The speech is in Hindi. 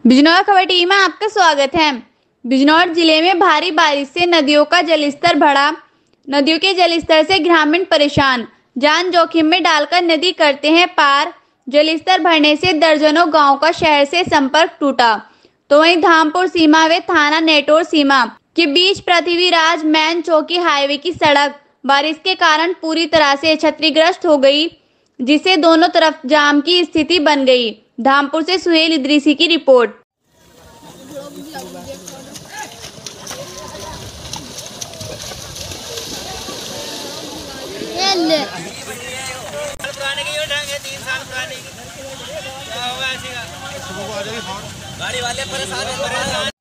बिजनौर खबर टीवी में आपका स्वागत है। बिजनौर जिले में भारी बारिश से नदियों का जलस्तर बढ़ा। नदियों के जलस्तर से ग्रामीण परेशान, जान जोखिम में डालकर नदी करते हैं पार। जलस्तर बढ़ने से दर्जनों गांव का शहर से संपर्क टूटा। तो वहीं धामपुर सीमा व थाना नेटोर सीमा के बीच पृथ्वीराज मैन चौकी हाईवे की सड़क बारिश के कारण पूरी तरह से क्षतिग्रस्त हो गई, जिससे दोनों तरफ जाम की स्थिति बन गई। धामपुर से सुहेल इदरीसी की रिपोर्ट। गाड़ी वाले परेशान